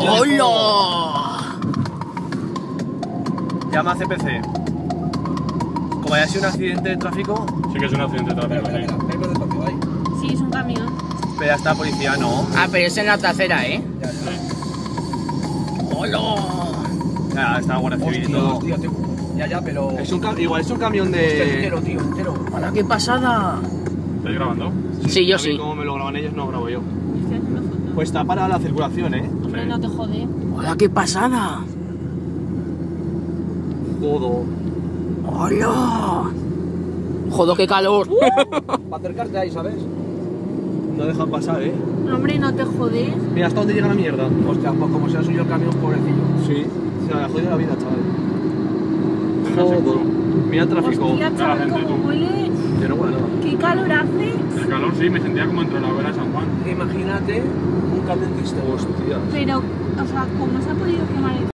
¡Hola! Llama a CPC. Como haya sido un accidente de tráfico, Sí que es un accidente de tráfico, sí. Sí, es un camión. pero ya está policía, no. Ah, pero es en la trasera, ¿eh? ¡Hola! Ya está Guardia Civil y todo. Hostia, tío. Ya, pero... Igual es un camión de... Entero, tío, entero. ¡Hola, qué pasada! ¿Estáis grabando? Sí, yo A mí sí. como me lo graban ellos, no grabo yo. Estoy haciendo fotos. Pues está para la circulación, ¿eh? Hombre, no te jode. ¡Hola, qué pasada! Todo. ¡Hola! ¡Joder, qué calor! Para acercarte ahí, ¿sabes? No dejan pasar, ¿eh? Hombre, no te jodes. Mira hasta dónde llega la mierda. Hostia, pues como sea suyo el camión, pobrecillo. Sí. Se le ha jodido la vida, chaval. Tendrás Joder. seguro. Mira el tráfico. Hostia, chaval, gente, cómo tú. huele. Yo no huele nada. Qué calor hace. El calor sí, me sentía como entre la vera de San Juan. Imagínate un camión triste. Hostia. Pero, o sea, ¿cómo se ha podido quemar el